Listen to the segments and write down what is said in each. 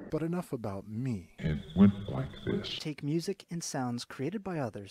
But enough about me. It went like this. Take music and sounds created by others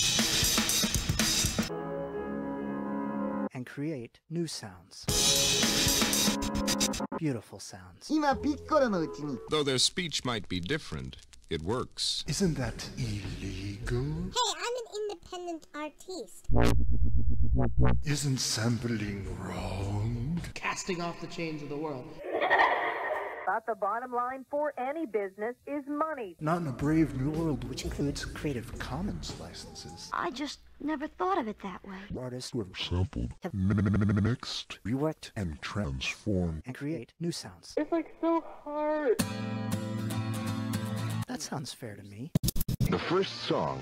and create new sounds. Beautiful sounds. Though their speech might be different, it works. Isn't that illegal? Hey, I'm an independent artiste. Isn't sampling wrong? Casting off the chains of the world. But the bottom line for any business is money. Not in a brave new world, which includes Creative Commons licenses. I just never thought of it that way. Artists who have sampled, mixed, reworked, and transformed, and create new sounds. It's like so hard. That sounds fair to me. The first song.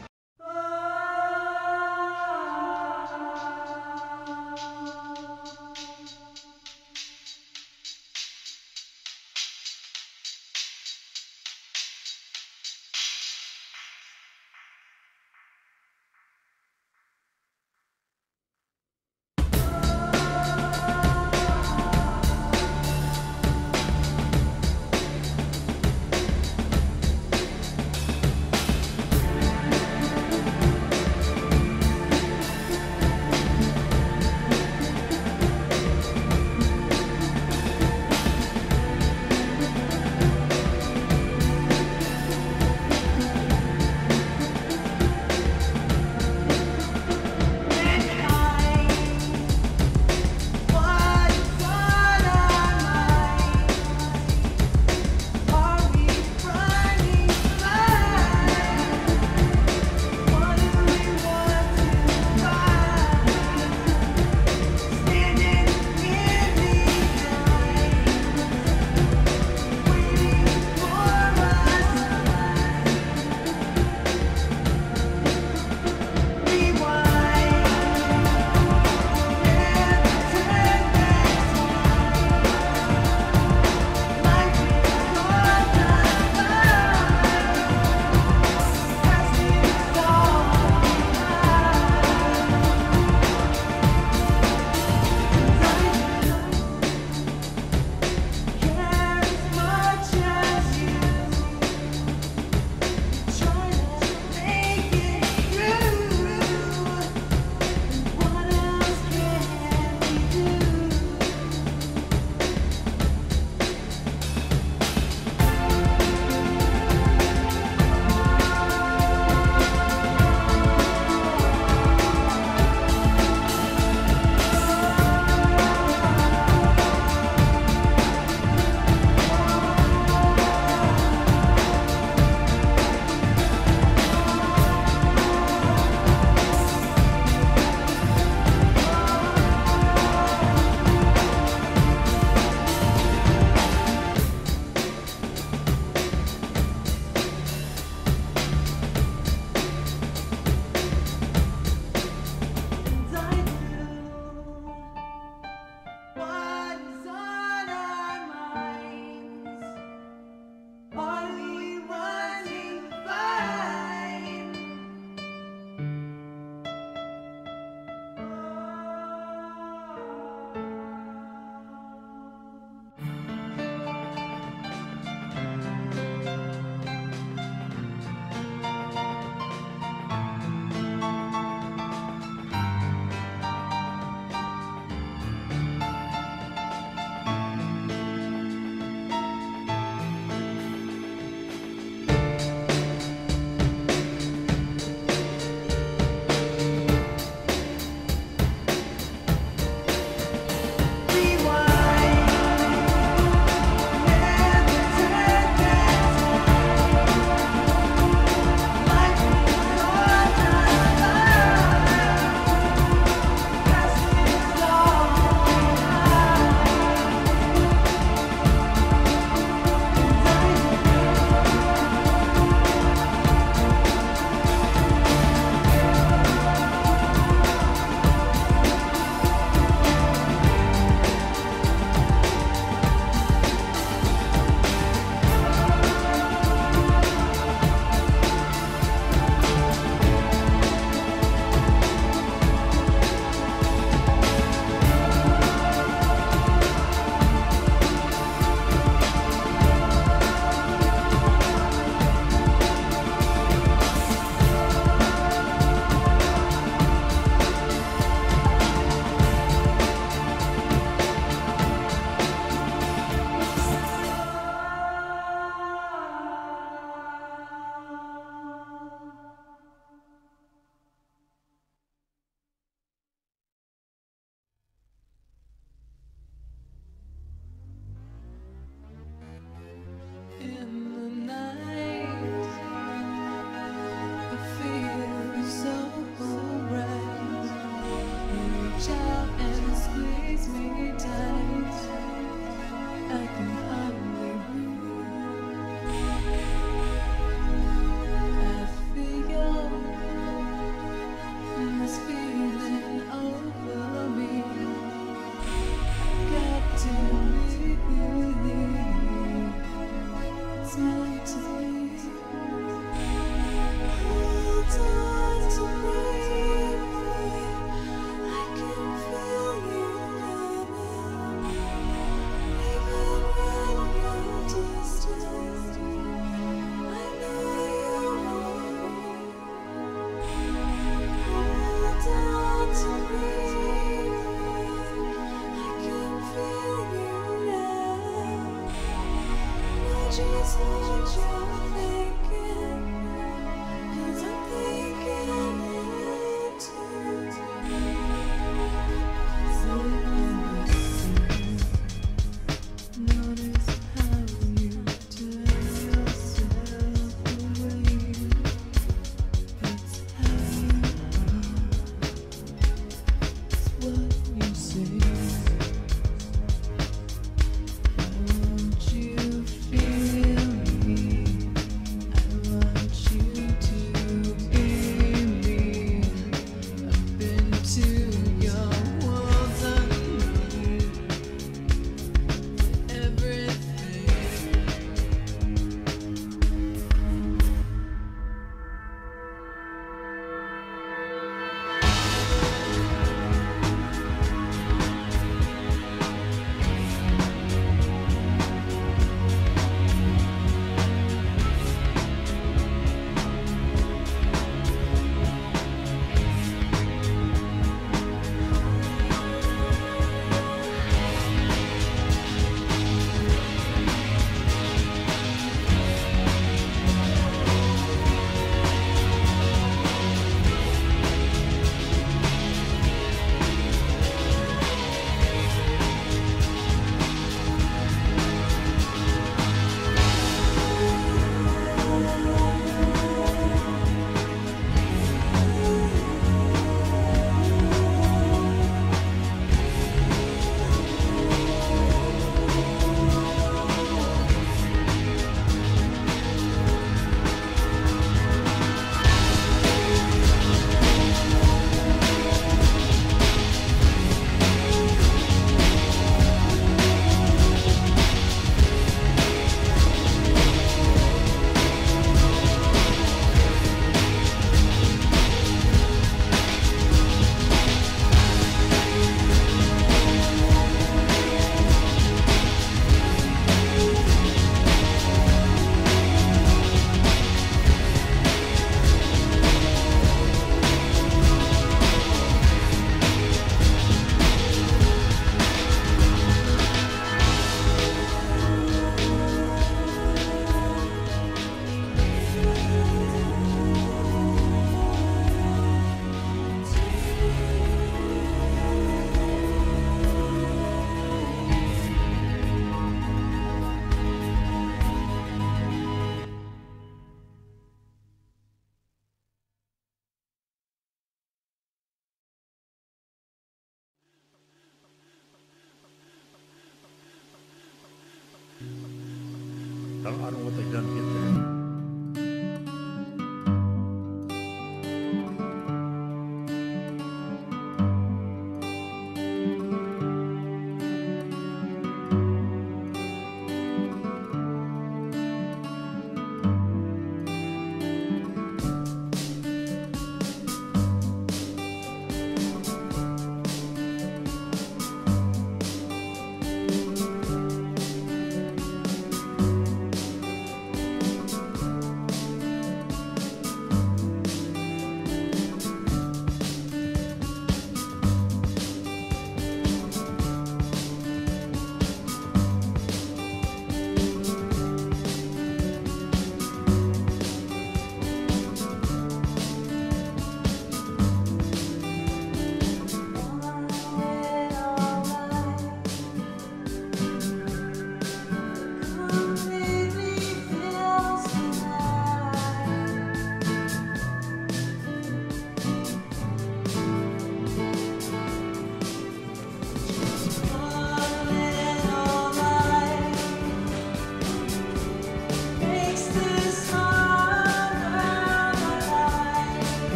I don't know what they've done to get there.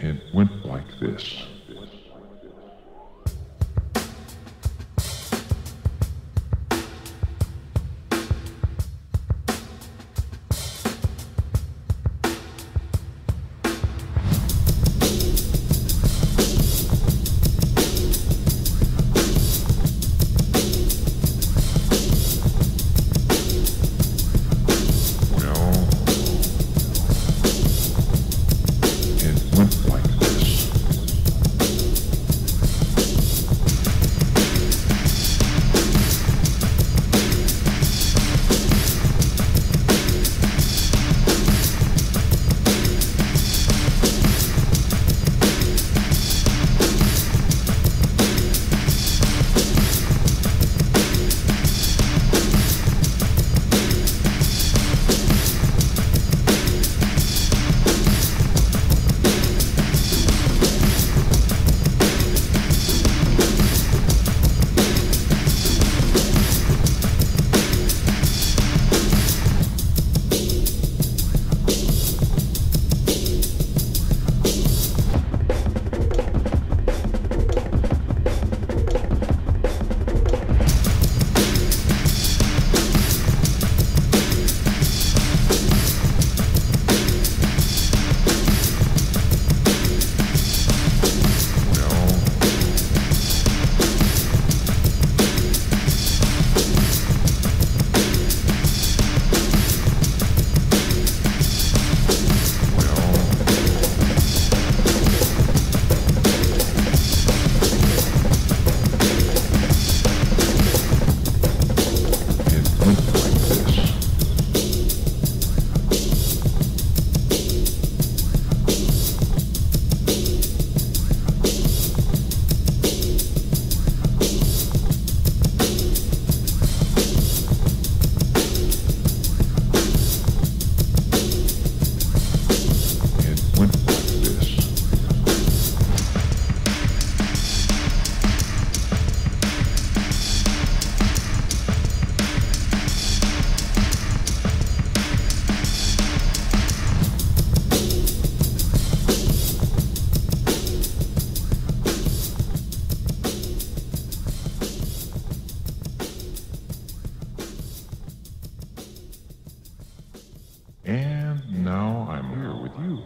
It went like this. And now I'm here with you.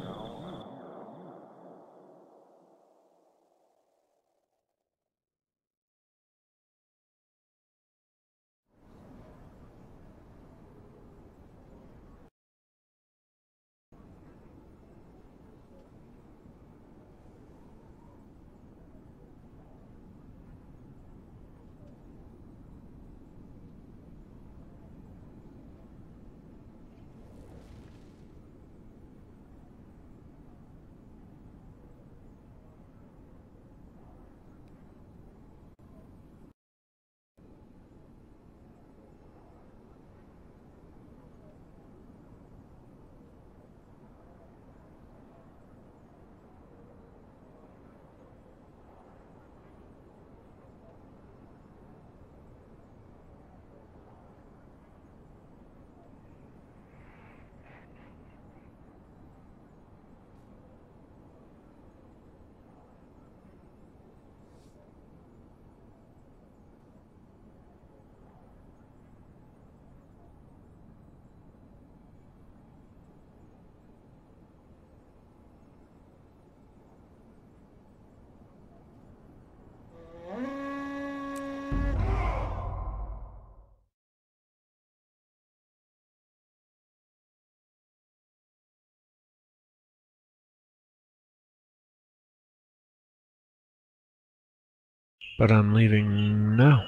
But I'm leaving now.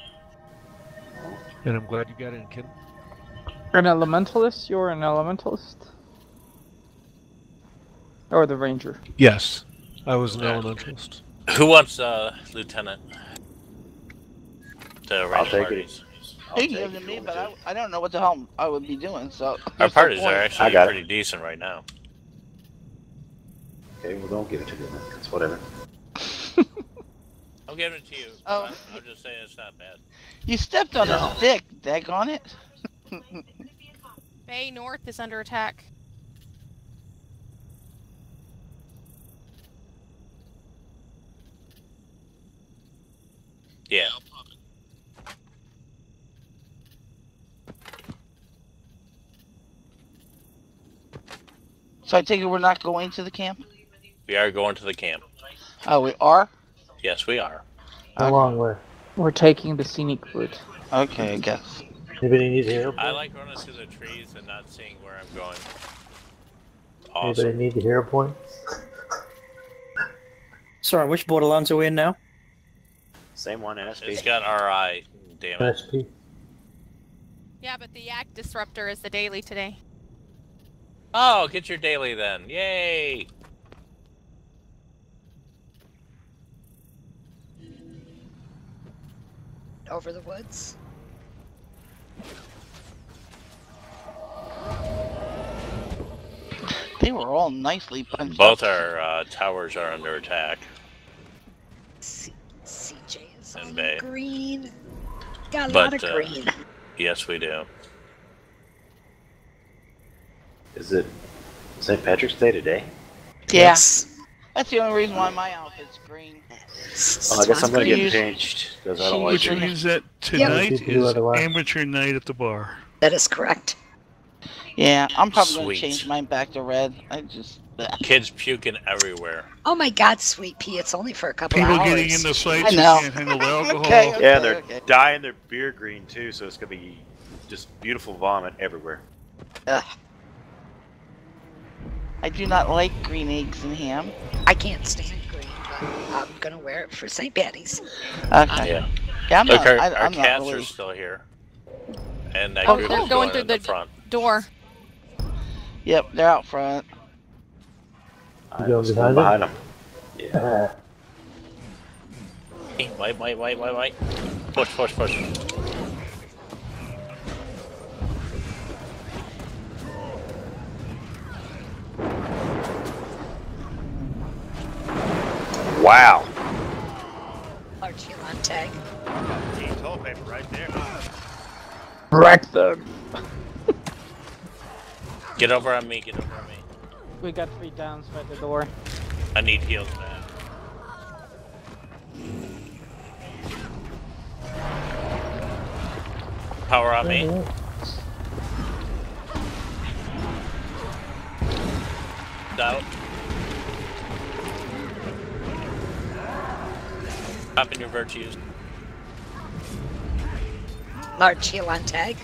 And I'm glad you got in, kid. You're an elementalist? You're an elementalist? Or the ranger? Yes, I was an elementalist. Who wants lieutenant? To I'll take it. You can give it to me, but I don't know what the hell I would be doing, so... Our parties are actually pretty decent right now. Okay, well don't give it to me. It's whatever. I'll give it to you. Oh. I'm just saying it's not bad. You stepped on a stick, daggone it. Bay North is under attack. Yeah. So I take it we're not going to the camp? We are going to the camp. Oh, we are? Yes, we are. How long way? We're taking the scenic route. Okay, I guess. Anybody need hero I point? like running through the trees and not seeing where I'm going. Awesome. Anybody need the hero point? Sorry, which Borderlands are we in now? Same one, NSP. It's got RI. Damn it. NSP. Yeah, but the Yak Disruptor is the daily today. Oh, get your daily then. Yay! Over the woods. They were all nicely punched Both up. our towers are under attack. CJ is And on Bay. green. Got a But, lot of green. Yes, we do. Is it St. Patrick's Day today? Yeah. Yes. That's the only reason why my outfit's green. Oh, I guess I'm gonna get changed because I don't like Which it. means that tonight Yep. is amateur night at the bar. That is correct. Yeah, I'm probably going Sweet. to change mine back to red. I just... Kids puking everywhere. Oh my God, Sweet Pea! It's only for a couple People hours. getting in the sites I who know. can't handle the alcohol. Okay. Yeah, they're okay. dyeing their beer green too, so it's gonna be just beautiful vomit everywhere. Ugh. I do not like green eggs and ham. I can't stand green, but I'm gonna wear it for St. Patty's. Okay. Yeah. Yeah, I'm Look, not, our I'm not cats really... are still here. And that Oh, group they're is going going through in the the front. door. Yep, they're out front. You going Still behind behind them? them. Yeah. Wait. Push. Wow. Archie on tag. Toilet paper right there. Wreck them! Get over on me. We got 3 downs by the door. I need heals, man. Power on me. Down. Pop in your virtues. Large heal on tag.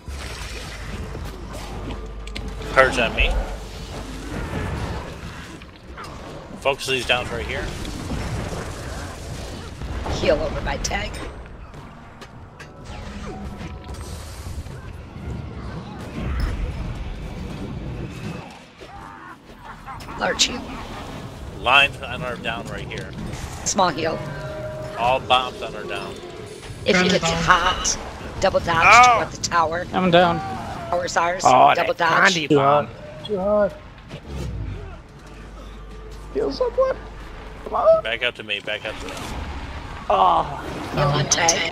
Purge on me. Focus these downs right here. Heal over my tag. Large heal. Lines on our down right here. Small heal. All bombs on our down. If you get hot, double dodge Oh. toward the tower. I'm down. Tower's ours. Oh, double that dodge. candy bomb. Too hot. Kill someone. Come on. Back up to me. Oh. Heal on tag.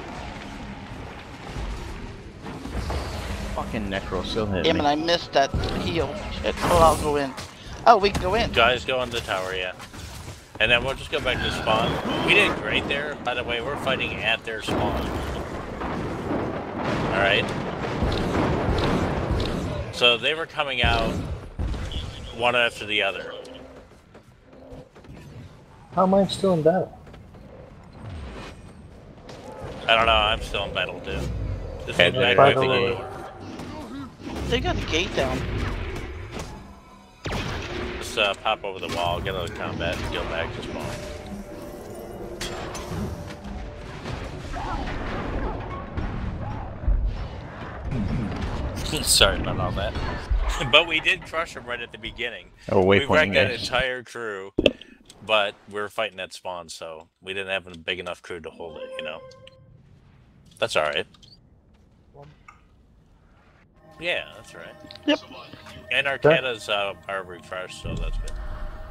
Fucking Necro still hit Damn it, I missed that heal. Shit. Oh, I'll go in. Oh, we can go in. Guys, go on the tower, yeah. And then we'll just go back to spawn. We did great there. By the way, we're fighting at their spawn. Alright? So they were coming out one after the other. How am I still in battle? I don't know, I'm still in battle too. This Okay, is back by with the the way. They got the gate down. Just pop over the wall, get out of combat, and go back to spawn. Sorry about all that. But we did crush them right at the beginning. Oh, We waypointing wrecked that guys. entire crew, but we were fighting at spawn, so we didn't have a big enough crew to hold it, you know? That's alright. Yeah, that's right. Yep. And our Arcadas are refreshed, so that's good.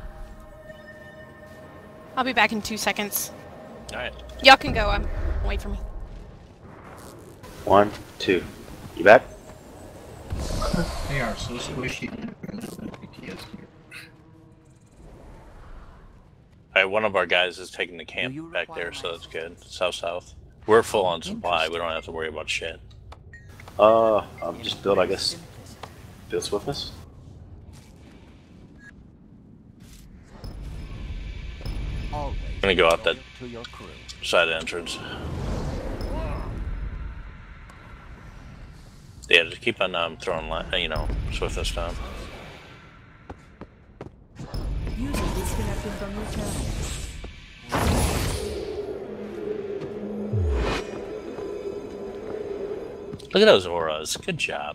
I'll be back in 2 seconds. Alright. Y'all can go. Wait for me. 1, 2. You back? They are so squishy. Alright, one of our guys is taking the camp back there, so that's good. South-south. We're full on supply. We don't have to worry about shit. I'm just build, I guess. Build swiftness. I'm gonna go out that side entrance. Yeah, just keep on throwing, you know, swiftness down. User disconnected from your channel. Look at those auras. Good job.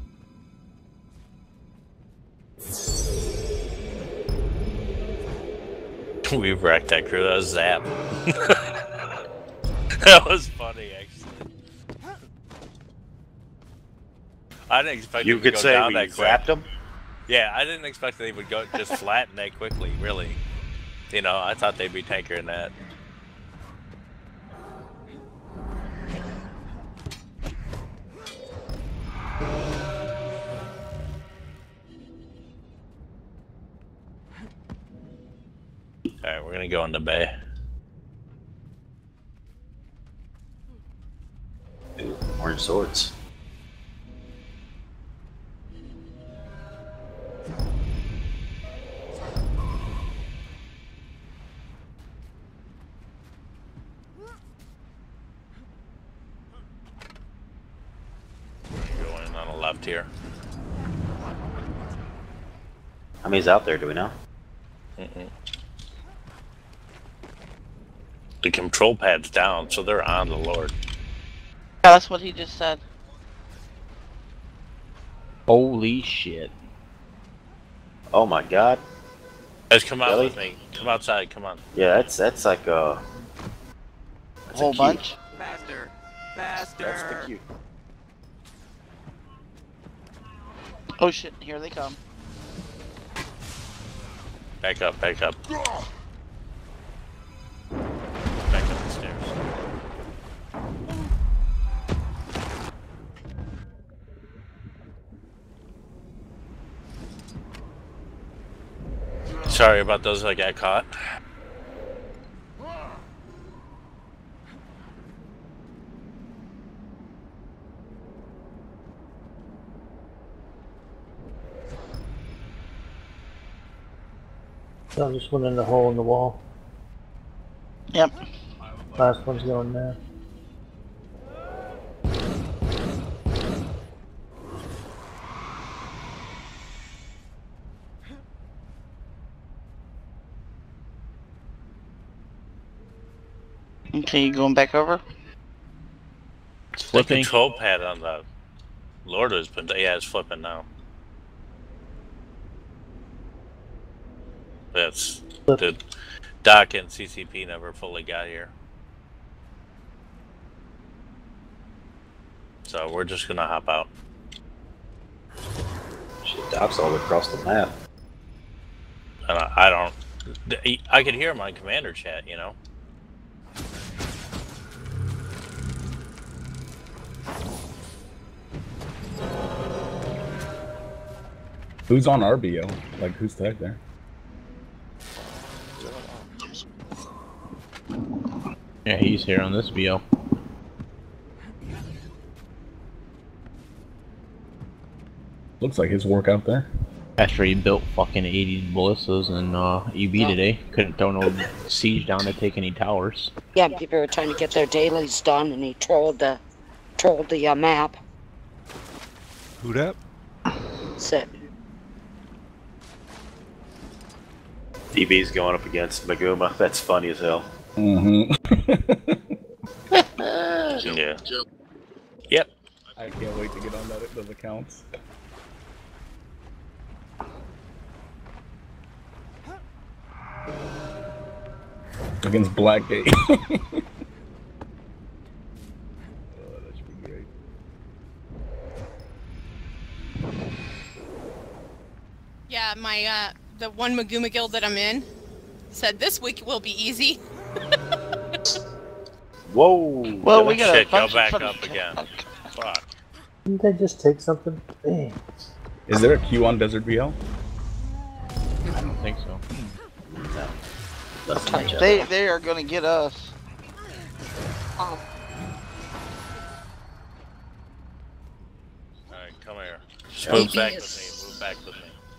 We wrecked that crew. That was Zap. That was funny, actually. I didn't expect You them to could go say down we that quick. zapped them? Yeah, I didn't expect they would go just flatten that quickly, really. You know, I thought they'd be tankering that. Alright, we're gonna go in the bay. Ooh, orange swords. Going on the left here. How many's out there, do we know? The control pad's down, so they're on the Lord. Yeah, that's what he just said. Holy shit. Oh my god. Guys, come out Really? with me. Come outside, come on. Yeah, that's like a... That's Whole a queue. bunch. Faster, faster. That's the queue. Oh shit, here they come. Back up, back up. Back up the stairs. Sorry about those that got caught. So I just went in the hole in the wall. Yep. Last one's going there. Okay, you going back over? The control pad on the Lord has been, yeah, it's flipping now. That's the Doc and CCP never fully got here. So we're just gonna hop out. Shit, Doc's all across the map. And I don't. I could hear him on commander chat, you know. Who's on RBO? Like, who's tagged there? Yeah, he's here on this VO. Looks like his work out there. After he built fucking 80 ballistas in EB today, couldn't throw no siege down to take any towers. Yeah, people were trying to get their dailies done, and he trolled the map. Who dat? So, DB's going up against Maguma. That's funny as hell. Mm-hmm. Yeah. Yep. I can't wait to get on those accounts. Against Blackgate. Oh, that should be great. Yeah, my the one Maguma guild that I'm in said this week will be easy. Whoa! Well, we got Shit, a go bunch back of up again. Fuck. Didn't they just take something? Dang. Is there a queue on Desert VL? I don't think so. They are gonna get us. Just move back with me. Move back with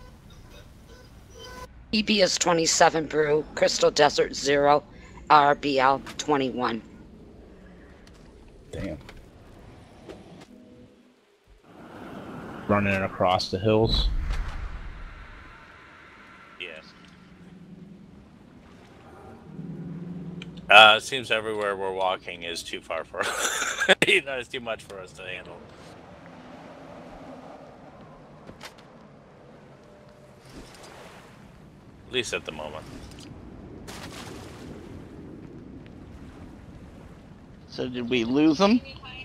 me. EB is 27 Brew, Crystal Desert 0, RBL 21. Damn. Running across the hills. Yes. It seems everywhere we're walking is too far for us. You know, it's too much for us to handle. At least at the moment. So did we lose them?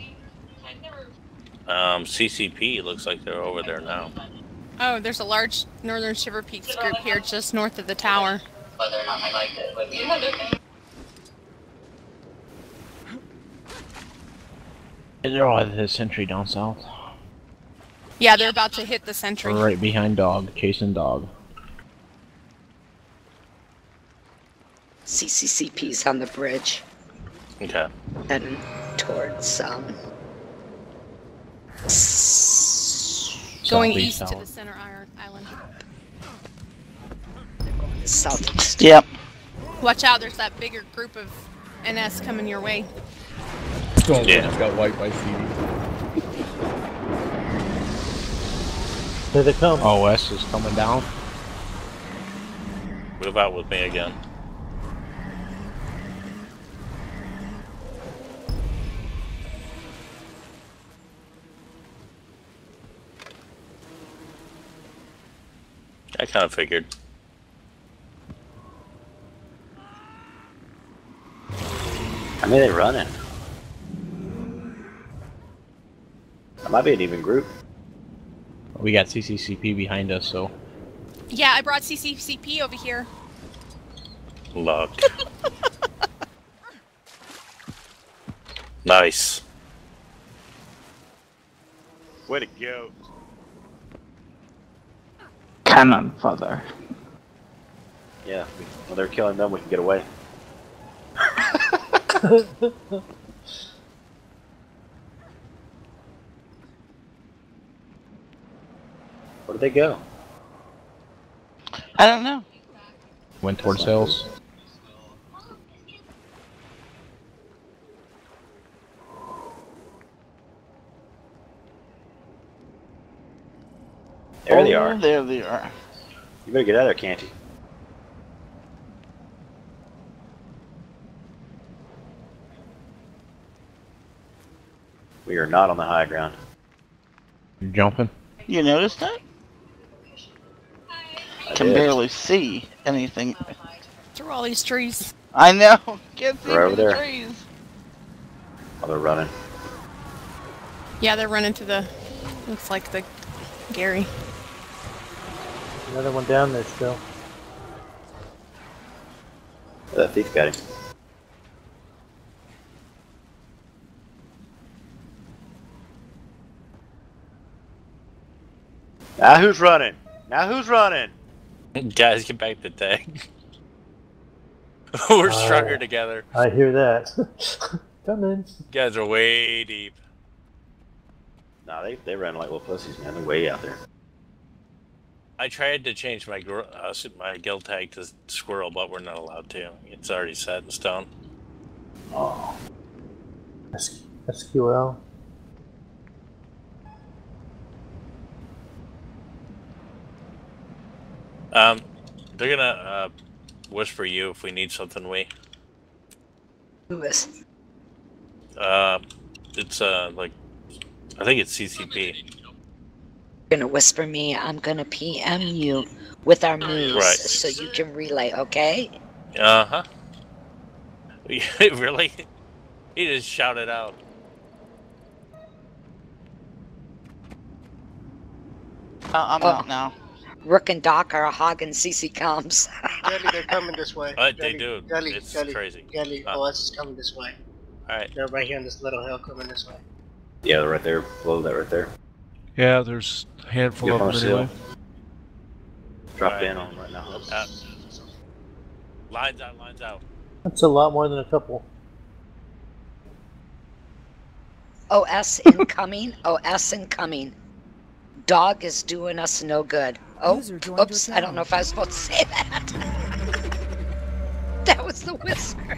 CCP looks like they're over there now. Oh, there's a large Northern Shiver Peaks group here just north of the tower. They're all at the sentry down south. Yeah, they're about to hit the sentry. Right behind dog, chasing dog. CCCP's on the bridge. Okay. Heading towards, Going Southeast east to tower. the center island. Southeast. Yep. Watch out, there's that bigger group of NS coming your way. Stone Yeah. just got wiped by CD. Here they come. OS is coming down. Move out with me again. I kind of figured. How many are they running? That might be an even group. We got CCCP behind us, so Yeah, I brought CCCP over here. Luck. Nice. Way to go. Cannon fodder. Yeah, when they're killing them, we can get away. Where did they go? I don't know. went towards hills. There they are. There they are. You better get out of there, Canty. We are not on the high ground. You're jumping? You noticed that? I Can did. barely see anything. Through all these trees. I know. Can't see They're through over the there. trees. Oh, they're running. Yeah, they're running to the. Looks like the Gary. Another one down there still. That thief got him. Now who's running? Now who's running? Guys, get back to tag. We're stronger together. I hear that. Come in. Guys are way deep. Nah, they run like little pussies, man. They're way out there. I tried to change my my guild tag to squirrel, but we're not allowed to. It's already set in stone. Oh. SQL. They're gonna whisper you if we need something. Who is? It's like I think it's CCP. You're gonna whisper me. I'm gonna PM you with our moves, Right. so you can relay. Okay? Uh huh. Really? He just shouted out. I'm out now. Rook and Doc are hogging CC comms. Jelly, they're coming this way. They do. Jelly, It's Jelly, crazy. Jelly, OS is coming this way. Alright. They're right here on this little hill coming this way. Yeah, they're right there. Below that right there. Yeah, there's a handful Get of on them the anyway. hill. Drop in on them right now. Lines out, lines out. That's a lot more than a couple. OS incoming. OS incoming. Dog is doing us no good. Oh, oops, I don't know if I was supposed to say that. That was the whisper.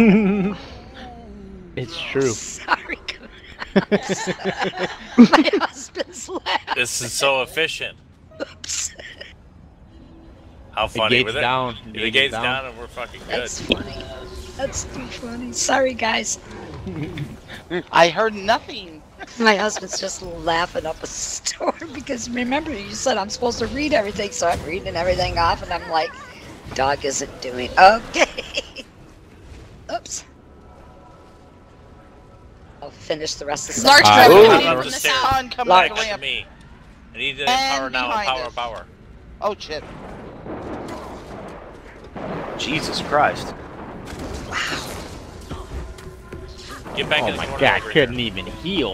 It's true. Sorry, my husband's laugh. This is so efficient. Oops. How funny gate's with it? down. The gate's down and we're fucking good. That's funny. That's too funny. Sorry, guys. I heard nothing. My husband's just laughing up a storm because remember you said I'm supposed to read everything, so I'm reading everything off, and I'm like, dog isn't doing okay. Oops. I'll finish the rest of the Large sentence. dragon Come coming up from the the stairs. south. Come Right up the to ramp. me. I need to And power now. behind Power, us. power. Oh shit. Jesus Christ. Get back Oh in the my corner god, over couldn't here. even heal.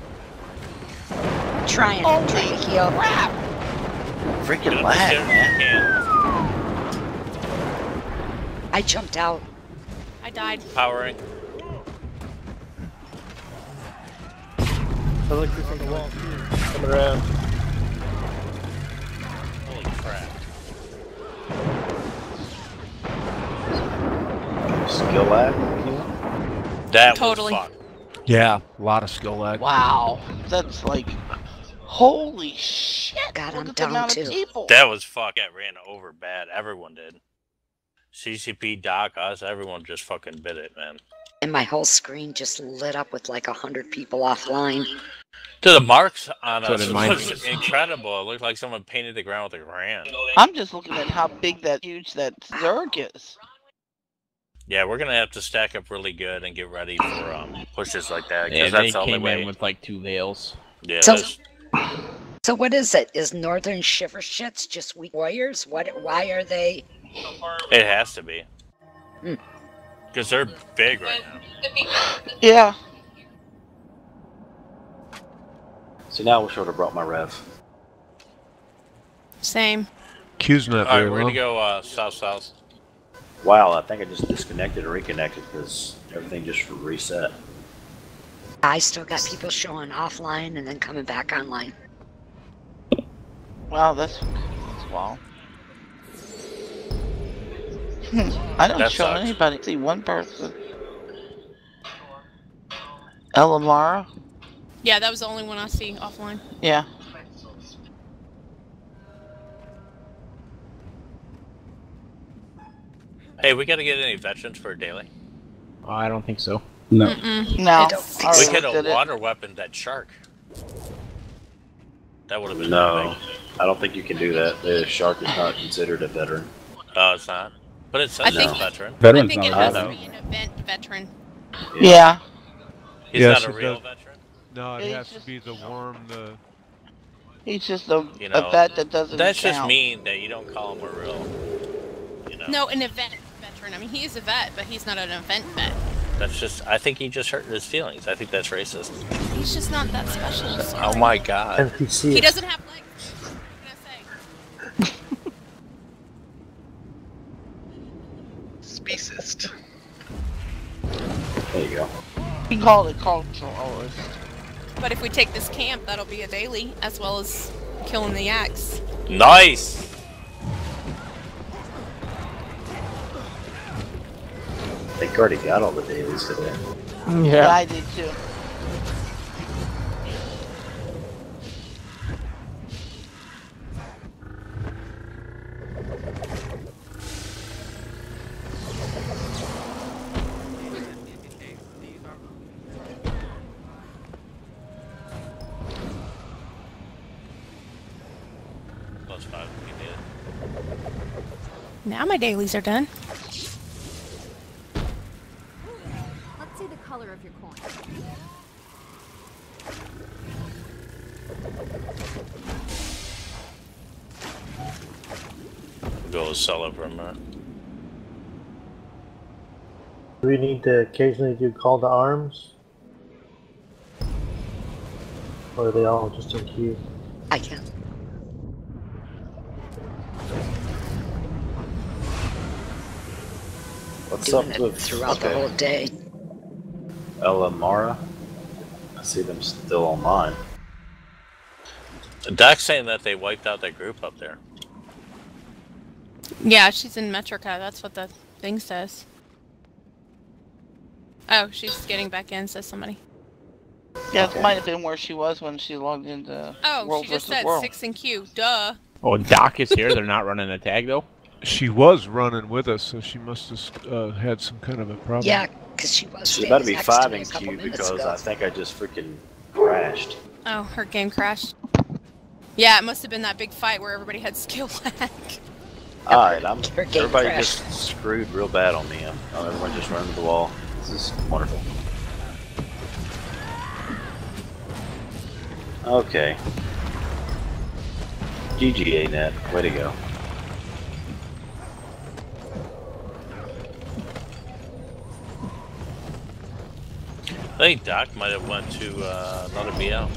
Trying to heal. Crap. Freaking Get up the lag, stairs man. if you can. I jumped out. I died. Powering. Electric on the wall. Coming around. Holy crap. Skill lag? That Totally. was fun. Yeah, a lot of skill lag. Wow. That's like, holy shit. God, Look I'm at the down amount too. of people. That was fuck. That ran over bad. Everyone did. CCP, Doc, us, everyone just fucking bit it, man. And my whole screen just lit up with like 100 people offline. To the marks on So us did mine. was incredible. It looked like someone painted the ground with a crayon. I'm just looking at how big that huge that Zerg is. Yeah, we're gonna have to stack up really good and get ready for pushes like that. Yeah, Because they that's the only came way. in with like 2 veils. Yeah, So- that's- So what is it? Is Northern Shiver Shits just weak warriors? Why are they? it has to be. Hmm. Because they're big right now. Yeah. See, now I wish I would have brought my rev. Same. Q's not All right, very we're well. gonna go south. Wow, I think I just disconnected and reconnected because everything just reset. I still got people showing offline and then coming back online. Wow, that's wow. I don't That show sucks. anybody. See one person. Elamara? Yeah, that was the only one I see offline. Yeah. Hey, we gotta get any veterans for a daily. I don't think so. No. No. I don't think We so. could have did it. water weaponed that shark. That would have been No, epic. I don't think you can do that. The shark is not considered a veteran. Oh, it's not. But it I says think- it's a veteran. I Veteran's think it not has a to veteran. be an event veteran. Yeah. He's Yes, not a it real does. veteran. No, it It's has to just- be the worm, the... He's just a, You know, a vet that doesn't That's count. just mean that you don't call him a real. You know. No, an event veteran. I mean, he is a vet, but he's not an event vet. That's just. I think he just hurt his feelings. I think that's racist. He's just not that special. Oh Sorry. my god. NPC. He doesn't have legs. What can I say? Speciest. There you go. He called it culturalist. But if we take this camp, that'll be a daily, as well as killing the yaks. Nice. I think I already got all the dailies today. Yeah, I did too. Plus 5 if you need it. Now my dailies are done. Let's see the color of your coin. We'll go sell it for a minute. Do we need to occasionally do call to arms? Or are they all just in queue? I can. What's up Doing it with throughout the whole day. Elamara? I see them still online. Doc's saying that they wiped out that group up there. Yeah, she's in Metrica. That's what the thing says. Oh, she's getting back in, says somebody. Yeah, it might have been where she was when she logged into World she just versus said World. 6 in queue. Duh. Oh, Doc is here. They're not running a tag though. She was running with us, so she must have had some kind of a problem. Yeah, because she was. She's about to be standing next 5 me in a couple queue minutes because ago. I think I just freaking crashed. Oh, her game crashed. Yeah, it must have been that big fight where everybody had skill lag. Alright, game everybody crashed. just screwed real bad on me. Everyone just running to the wall. This is wonderful. Okay. GG net, way to go. I think Doc might have went to another BL.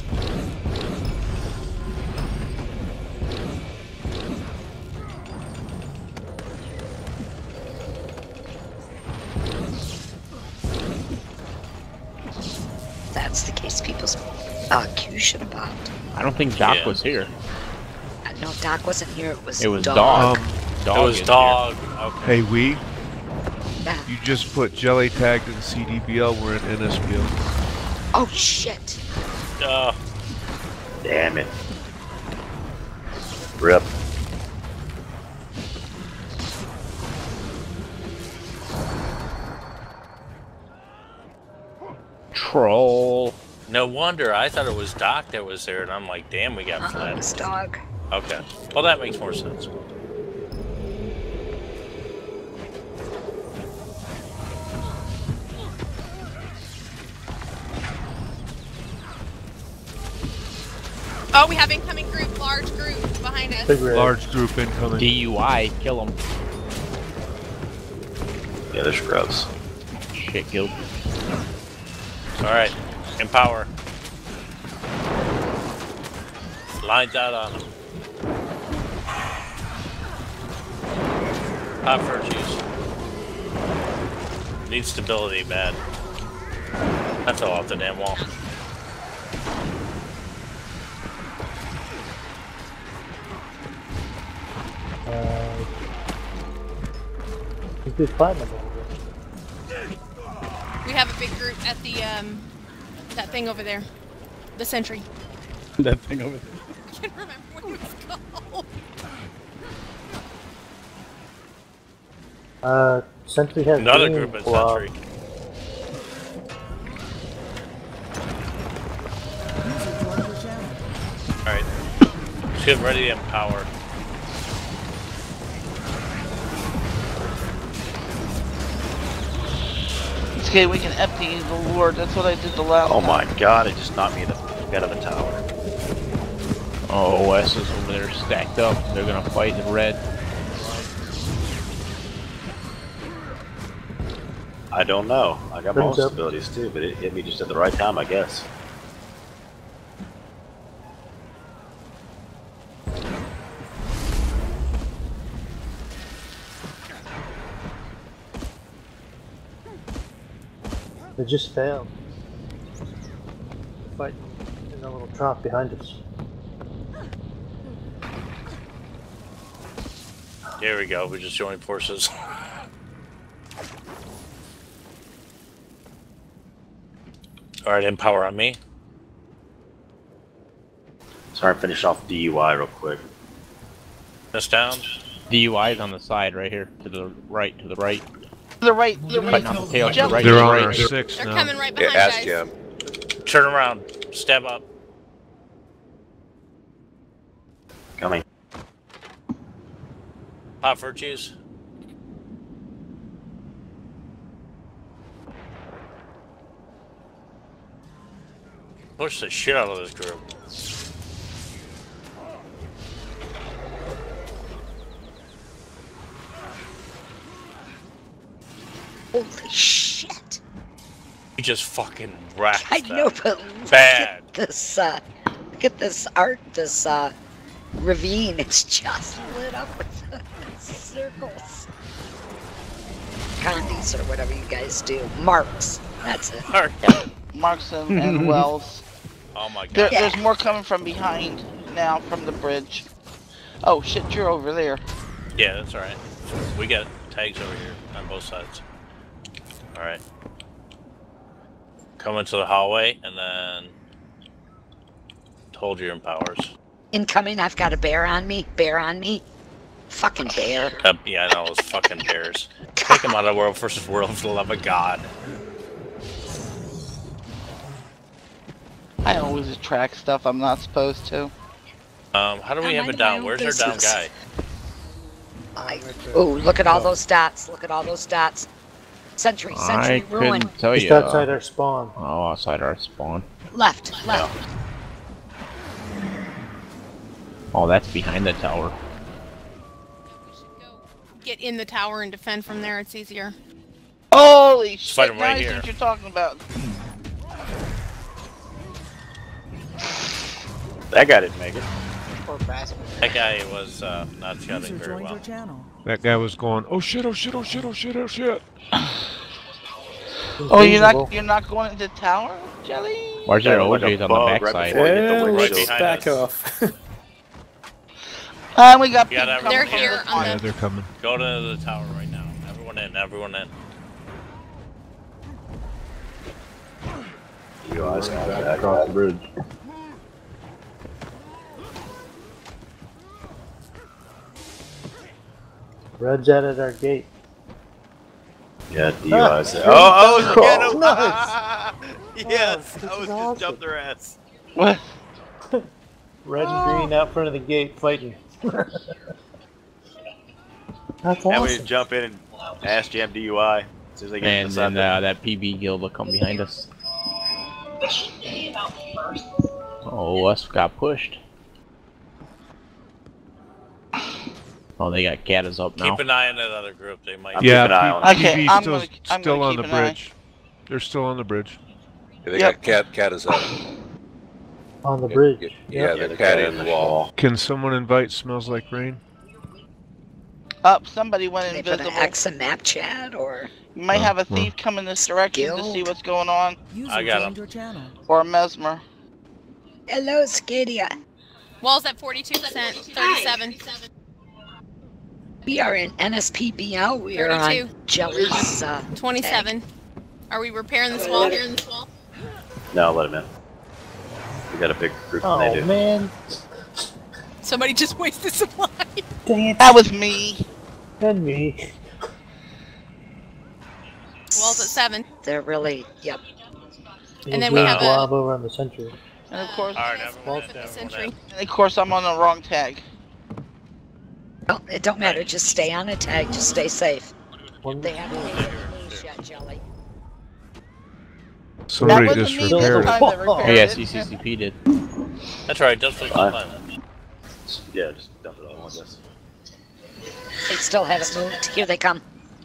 That's the case. People's queue should have popped. I don't think Doc was here. No, Doc wasn't here. It was Dog. Dog it was is Dog. here. Okay. Hey, we. Yeah. You just put jelly tagged in CDBL. We're in NSBL. Oh shit! Damn it. Rip. Troll. No wonder. I thought it was Doc that was there, and I'm like, damn, we got flat. It was Dog. Okay. Well, that makes more sense. Oh, we have incoming group, large group behind us. Large group incoming. DUI, kill them. Yeah, they're scrubs. Shit, guild. Alright. Empower. Lines out on them. Hot virtues. Need stability, bad. I fell off the damn wall. He's just platinum. We have a big group at the that thing over there, the sentry. That thing over there. I can't remember what it was called. Sentry has Another green group at blob. Sentry. Alright. Let's get ready to empower. It's okay, we can empty the Lord. That's what I did the last Oh time. my god, it just knocked me the fuck out of the tower. Oh, OS is over there stacked up. They're gonna fight in red. I don't know. I got my own Brings up. abilities too, but it hit me just at the right time, I guess. They just failed. Fighting in the little trough behind us. There we go, we just joined forces. Alright, empower on me. Sorry, finish off DUI real quick. This down. DUI is on the side right here. To the right, to the right. To the right, to the right. Cutting off the tail to the right. They're to the on right. our 6 They're now. coming right behind guys. Turn around. Step up. Coming. Hot virtues. Push the shit out of this group. Holy shit! You just fucking wrecked I know, them. but Bad. look at this art, this ravine. It's just lit up with circles. Condies or whatever you guys do. Marks. That's it. Marks and Wells. Oh my god. There's more coming from behind. now from the bridge. Oh shit, you're over there. Yeah, that's alright. We got tags over here on both sides. Alright. Come into the hallway and then hold your empowers. Incoming, I've got a bear on me. Bear on me. Fucking bear. Yeah, I know, those fucking bears. Take them out of World versus World for the love of God. I always attract stuff I'm not supposed to. How do we have it down? Where's our down guy? Oh, look at all those dots. Look at all those dots. Sentry, I ruin. couldn't tell Just you. outside our spawn. Oh, outside our spawn. Left. Oh, that's behind the tower. Get in the tower and defend from there. It's easier. Holy shit! Fight him Now right I see here. what you're talking about. That guy didn't make it. Poor bastard. That guy was not scouting very well. That guy was going, oh shit, oh shit, oh shit, oh shit, oh shit. Oh, you're not going into the tower, Jelly? Where's your OJs on the backside? Right back us. off. We got people everyone They're coming here from the on Yeah, the... they're coming. Go to the tower right now. Everyone in, everyone in. You guys Across the bridge. Red's out at our gate. Yeah, DUIs. Oh, get him! Nice. Yes, Oh, I was this is just awesome. jumped their ass. What? Red and green out front of the gate fighting. That's And we awesome. jump in and ass jam DUI as soon as they get And inside. then that PB guild will come behind us. Oh, us got pushed. Oh, they got Catas up now. Keep an eye on that other group. They might. Yeah, keep an eye on PB Okay, I'm still, gonna still on keep the an eye. bridge. They're still on the bridge. They Yep. got cat is up. On the bridge. Yeah, they're catting the wall. Can someone invite Smells Like Rain? Up, somebody went They put an invisible. X in map chat or You might have a well. thief come in this direction to see Guild. what's going on. I got him. Or a mesmer. hello, Scadia. Walls at 42%, 37. We are in NSPBL. We are 32. on Jelly's 27. Are we repairing this wall? No, let him in. We got a bigger group than they Oh do. man, Somebody just wasted supply. dang it. That was me. And me. Walls at 7. They're really, yep. And then we have a- blob over on the sentry. And of course, Alright, everyone in, everyone Sentry. in. and of course, I'm on the wrong tag. Oh, it don't matter. Just stay on a tag. Just stay safe. One, They haven't made any news yet, Jelly. Somebody that just wasn't me repaired this it. time that repaired Oh, yeah, it. CCCP did. That's right. Just for the planet. Yeah, just dump it all on this. They still haven't moved. Here they come.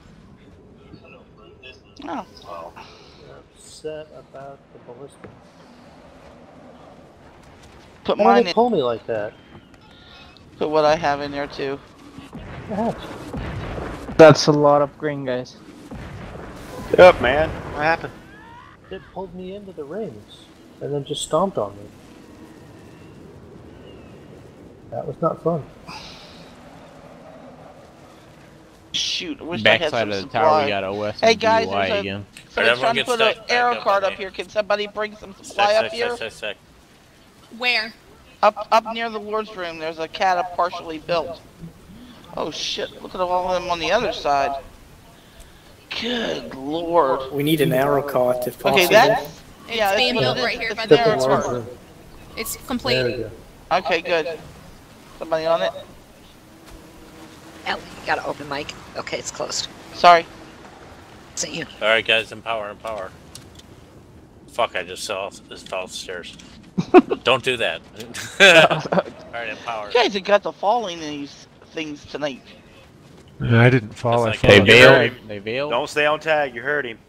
Oh. Oh. upset about the ballista. Put Why mine do they in. pull me like that? Put what I have in there too. That's a lot of green, guys. Get up, man. What happened? It pulled me into the rings and then just stomped on me. That was not fun. Shoot, I wish I had Backside some of the supply. tower, we got OS Hey and guys, DUI there's again. somebody's trying to get put an stacked arrow back up card on up me. here. Can somebody bring some supply up here? Sec. Where? Up near the Lord's room, there's a cat partially built. Oh shit, look at all of them on the other side. Good lord. We need an arrow cart if possible. Okay, that's... Yeah, It's being that's built what it right is. here by It's the the arrow Lord's cart. room. It's There we complete. go. Okay, good. Somebody on it? Ellie, you got an open mic. Okay, it's closed. Sorry. Is it you? Alright, guys, empower. Fuck, I just fell off the stairs. Don't do that. Alright, empower. You guys have got to falling in these things tonight. I didn't fall. I That's fell. like They You bailed. heard They bailed. Don't stay on tag. You heard him.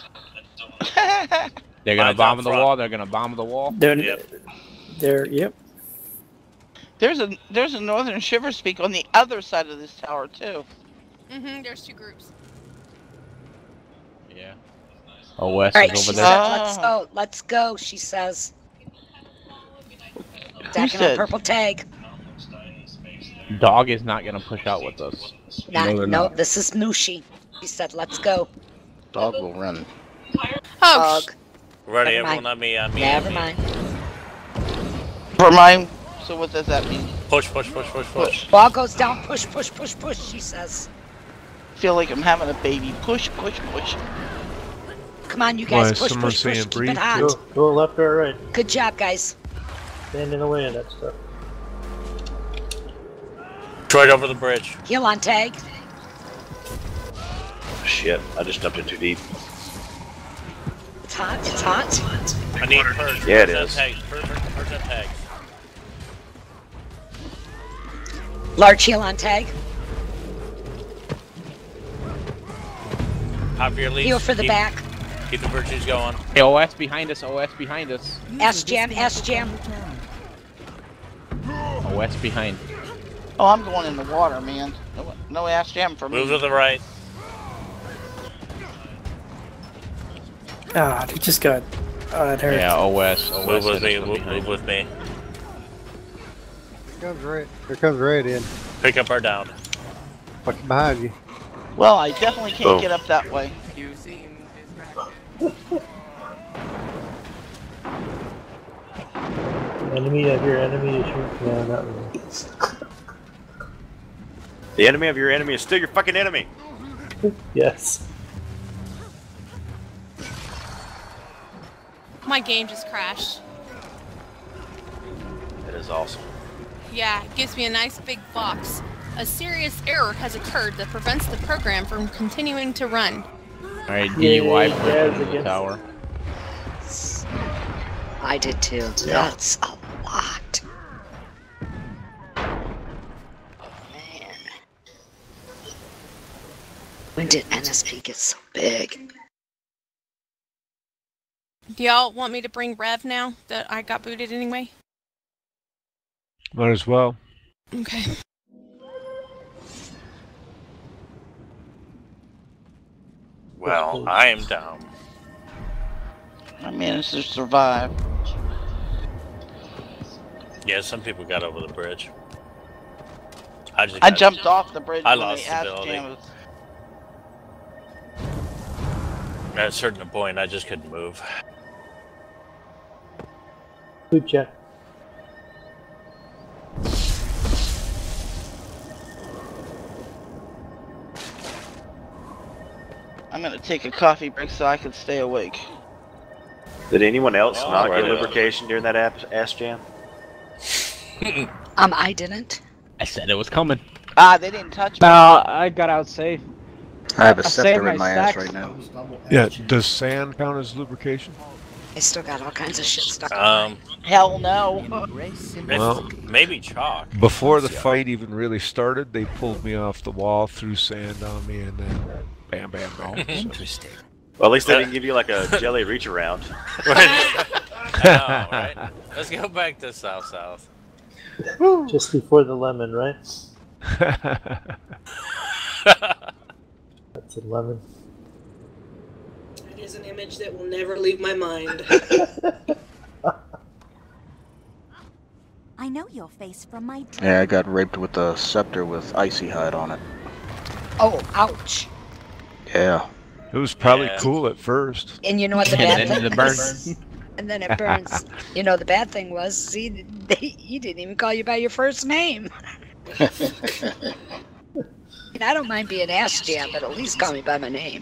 They're gonna Mine's bomb up the front. wall. They're gonna bomb the wall. Yep. There's a Northern Shiver Speak on the other side of this tower too. There's two groups. Yeah. OS All right, is she over said, there. let's go, she says. Stacking on purple tag. Dog is not gonna push out with us. No, this is Nushi. He said, let's go. Dog will run. Oh, Dog. Ready, Never everyone mind. on me, on me. Never on me. mind. For mine. So what does that mean? Push, push, push, push, push. Ball goes down. Push, push, push, push, she says. Feel like I'm having a baby. Push, push, push. Come on, you guys. Why, Push, someone push, push. saying Keep breathe? it hot. Go left or right. Good job, guys. Stand in the way of that stuff. Right over the bridge. Heal on tag. Shit, I just dumped it too deep. It's hot. It's hot. I need purge. Yeah, it Purge is. Tags. Purge that tags. Large heal on tag. Pop your leash. Heal for the keep, back. Keep the virtues going. Hey, OS behind us. OS behind us. S jam. S jam. OS behind. Oh, I'm going in the water, man. No ass jam for me. Move to the right. Ah, he just got. It hurt. Yeah, OS. Move with me. Move with me. Here comes Red in. Pick up our down. Fucking behind you. Well, I definitely can't Oh. get up that way. Enemy of your enemy is your... Yeah, not really. The enemy of your enemy is still your fucking enemy. Yes. my game just crashed. That is awesome. Yeah, it gives me a nice big box. A serious error has occurred that prevents the program from continuing to run. Alright, DUI person in the tower. I did too. Yeah. That's a lot. Man. When did NSP get so big? Do y'all want me to bring Rev now that I got booted anyway? Might as well. Okay. Well, I am down. I managed to survive. Yeah, some people got over the bridge. I jumped off the bridge I when lost they asked stability. Jam. At a certain point, I just couldn't move. Good check. I'm gonna take a coffee break so I can stay awake. Did anyone else Oh, not right get on. lubrication during that ass jam? I didn't. I said it was coming. Ah, they didn't touch me. No, I got out safe. I have a saved scepter in my ass stacks. right now. Yeah, does sand count as lubrication? I still got all kinds of shit stuck Hell no. Well, maybe chalk. Before the fight even really started, they pulled me off the wall, threw sand on me, and then bam, bam, bam. Interesting. Well, at least they didn't give you like a jelly reach around. Right? Let's go back to South. Just before the lemon, right? That's a lemon. It is an image that will never leave my mind. I know your face from my dream. Yeah, I got raped with a scepter with icy hide on it. Oh, ouch. Yeah. It was probably cool at first. And you know what the And bad then thing the burn. was? And then it burns. You know, the bad thing was, see, he didn't even call you by your first name. And I don't mind being ass jam, but at least call me by my name.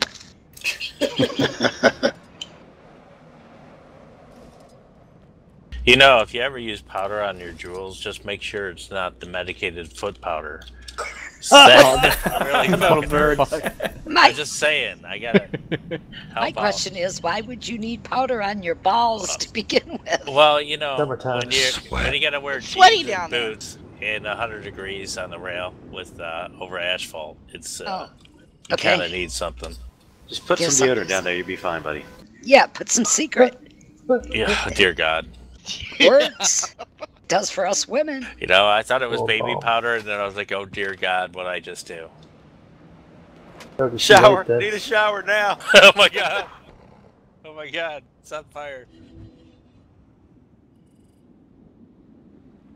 You know, if you ever use powder on your jewels, just make sure it's not the medicated foot powder. That really fucking hurts. I'm just saying, I gotta My help question is, why would you need powder on your balls to begin with? out. Well, you know, Summertime. when you gotta wear Sweaty jeans down and there. boots in 100 degrees on the rail with over asphalt, it's you okay. kind of need something. Just put Yes, some deodorant down there, you'll be fine, buddy. Yeah, put some secret. Yeah, dear God. Works. Does for us women. You know, I thought it was Oh, baby Paul. powder, and then I was like, oh dear God, what'd I just do? Shower! Need a shower now! Oh my God! Oh my God! It's on fire!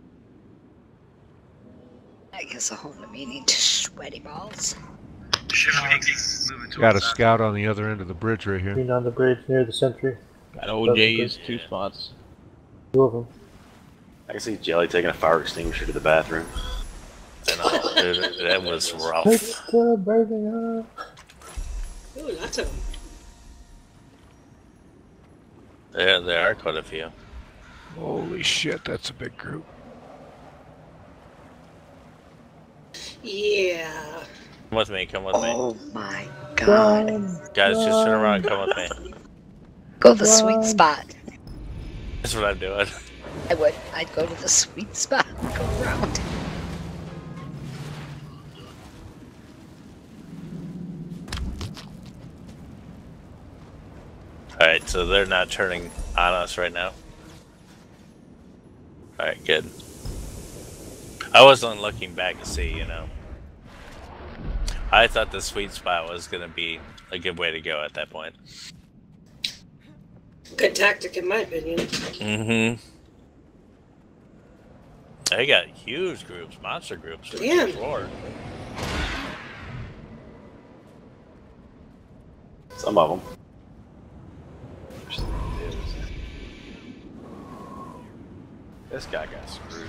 I guess I'll hold the meeting to sweaty balls. Got a scout on the other end of the bridge right here. Being on the bridge near the sentry. Got OJ's 2 spots. 2 of them. I can see Jelly taking a fire extinguisher to the bathroom. I know, dude, that was rough. Burning up. Ooh, lots of them. There are quite a few. Holy shit, that's a big group. Yeah. Come with me, come with me. Oh my god. Guys, just turn around and come with me. Go to the sweet spot. That's what I'm doing. I would. I'd go to the sweet spot and go around. Alright, so they're not turning on us right now. Alright, good. I wasn't looking back to see, you know. I thought the sweet spot was going to be a good way to go at that point. Good tactic, in my opinion. Mm-hmm. They got huge groups, monster groups. For Yeah. sure. Some of them. This guy got screwed.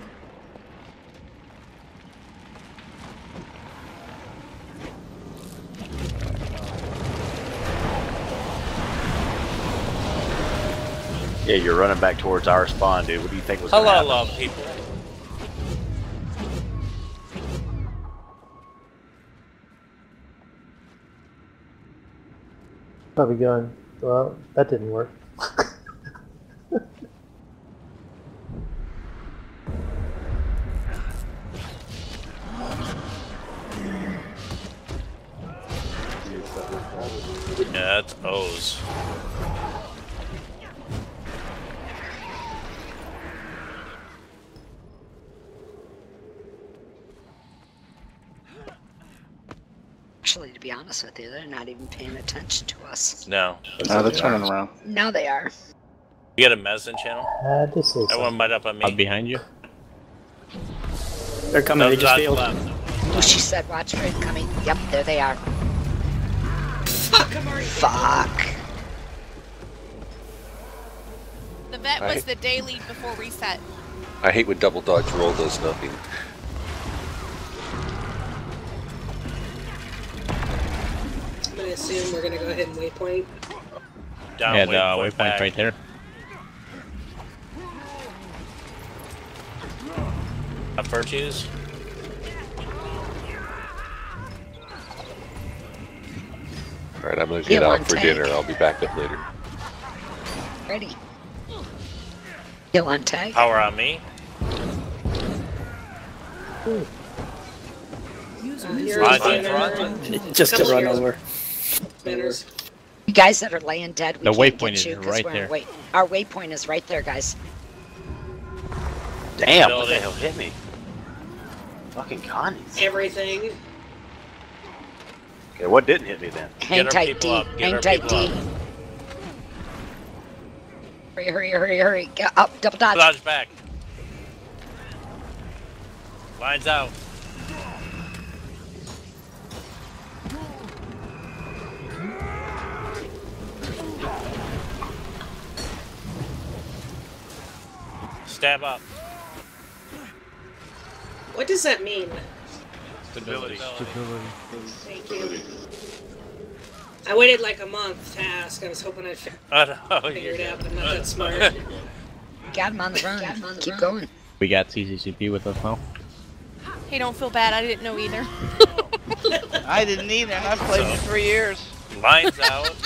Yeah, you're running back towards our spawn, dude. What do you think was going to happen? Hello, love people. Probably going. Well, that didn't work. Yeah, that's O's. Actually, to be honest with you, they're not even paying attention to us. No. No, they're turning around. Now they are. You got a mezzanine channel? This is Everyone might up on me. Up behind you. They're coming, they just not failed. left. Oh, she said, watch for it coming. Yep, there they are. Fuck, I'm already. Fuck. The vet was the day lead before reset. I hate when double dodge roll does nothing. I'm gonna assume we're gonna go ahead and waypoint. Down, Yeah, the waypoint waypoint's back. right there. Up virtues. Alright, I'm gonna Get get one out for tank. dinner. I'll be back up later. Ready. Kill on tag. Power on me. You're Run, on run. Just to run over. Banners. You guys that are laying dead, we The can't waypoint get is you 'cause right we're there. Wait, our waypoint is right there, guys. Damn, what the Building. hell hit me? Fucking Connie's. Everything. Okay, what didn't hit me then? Hang our tight, people D. up, get Hang our tight, people D. up. Hurry, hurry, hurry, hurry. Get up, double dodge. Dodge back. Lines out. Stab up. What does that mean? Stability. Stability. Thank you. I waited like a month to ask. I was hoping I'd figure it out, but I'm not that smart. Got him on the run. Keep going. We got CCCP with us now. Hey, don't feel bad. I didn't know either. I didn't either, and I've played for 3 years. Lines out.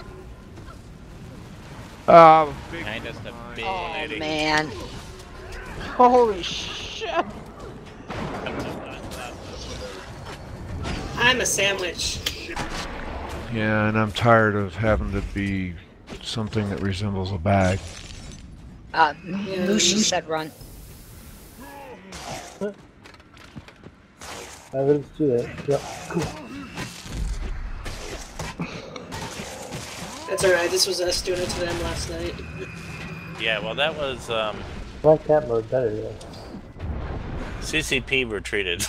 Behind us, the big Oh 180. man. Holy shit. I'm a sandwich. Yeah, and I'm tired of having to be something that resembles a bag. Lucy said run. Let's do that. Yep. Cool. That's alright, this was us doing it to them last night. Yeah, well that was I like that mode better though. CCP retreated.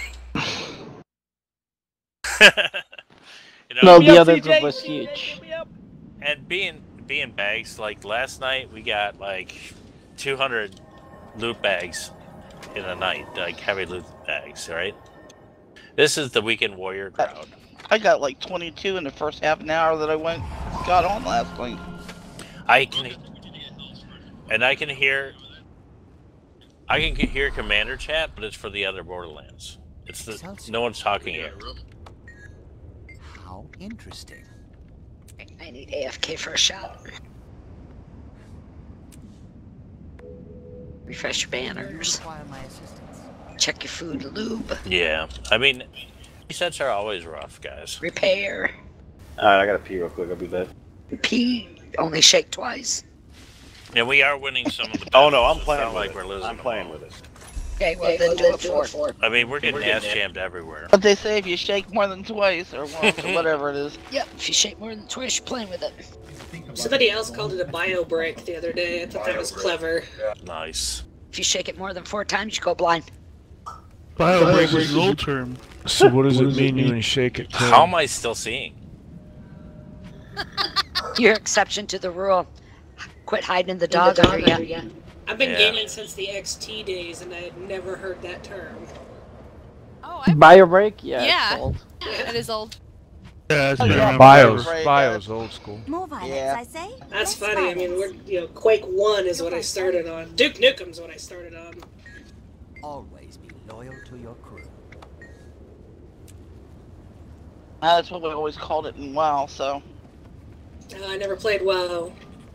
No, the other group was huge. And being bags, like last night we got like 200 loot bags in a night, like heavy loot bags, right? This is the Weekend Warrior crowd. I got like 22 in the first half an hour that I got on last night. I can hear Commander chat, but it's for the other Borderlands. No one's talking yet. How interesting. I need AFK for a shot. Refresh your banners. Check your food, lube. Yeah, I mean, resets are always rough, guys. Repair. Alright, I gotta pee real quick. I'll be back. Pee. Only shake twice. Yeah, we are winning some of the. Oh no, I'm playing like with we're it. losing. I'm playing with it. Okay, well then do it for. I mean, we're getting ass jammed everywhere. But they say if you shake more than twice or once or whatever it is. Yep, if you shake more than twice, you're playing with it. Somebody else called it a bio break the other day. I thought that was clever. Nice. If you shake it more than 4 times, you go blind. Bio break is an old term. So what does it mean when you shake it? How am I still seeing? Your exception to the rule. Quit hiding in the dog area. I've been gaming since the XT days, and I had never heard that term. Oh, Bio break? Yeah. Yeah. It's old. It is old. Yeah, it's been around BIOS, forever. BIOS, old school. More violence, Yeah. I say. That's funny. I mean, Quake 1 is what I started on. Duke Nukem's what I started on. Always be loyal to your crew. That's what we always called it in WoW, so. I never played WoW.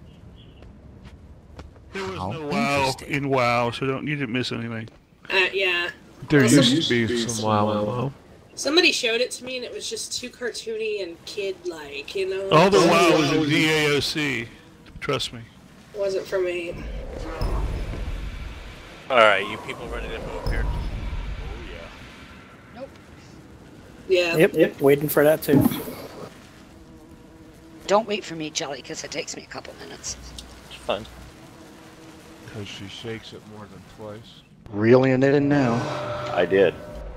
There was no WoW in WoW, so you didn't miss anything. Yeah. There Well, used to be some WoW. Somebody showed it to me, and it was just too cartoony and kid-like, you know? All the WoW was in DAOC. Trust me. Wasn't for me. Alright, you people ready to move here? Yeah. Yep, waiting for that too. Don't wait for me, Jelly, because it takes me a couple minutes. It's fine. Because she shakes it more than twice. Reeling it in now. I did.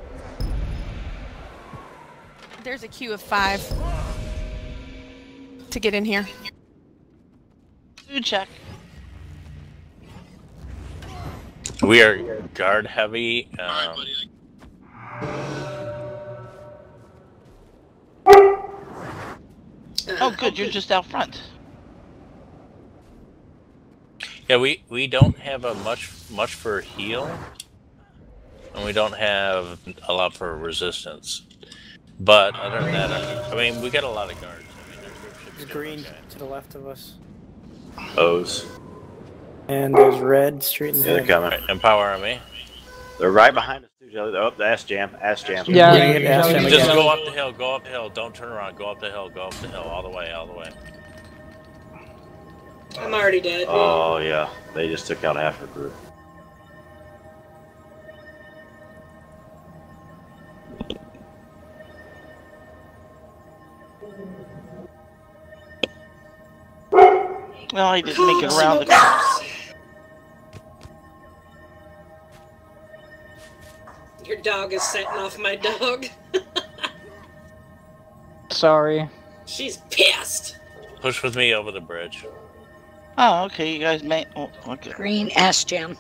There's a queue of 5 to get in here. Do check. We are guard heavy. Oh, good. You're just out front. Yeah, we don't have a much for heal, and we don't have a lot for resistance. But other than that, I mean, we got a lot of guards. I mean, There's green to the left of us. O's. And there's red straight in They're the coming. Empower on me. They're right behind us too, Jelly. Oh, the ass jam. Ass jam. Yeah, Just go up the hill. Go up the hill. Don't turn around. Go up the hill. Go up the hill. All the way. All the way. I'm already dead. Oh yeah, they just took out half her group. Well, I didn't make it around the corner. Your dog is setting off my dog. Sorry. She's pissed. Push with me over the bridge. Oh, okay. You guys may. Oh, okay. Green ass jam.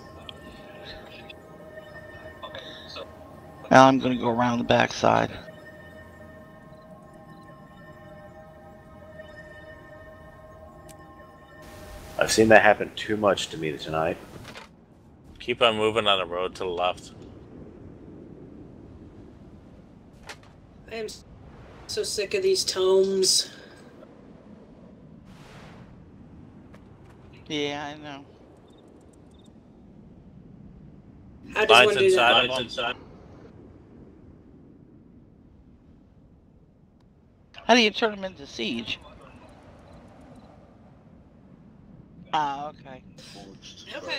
Now I'm gonna go around the backside. I've seen that happen too much to me tonight. Keep on moving on the road to the left. I am so sick of these tomes. Yeah, I know. How does Mine's one do inside. that? Mine's inside. How do you turn them into siege? Ah, okay. Okay.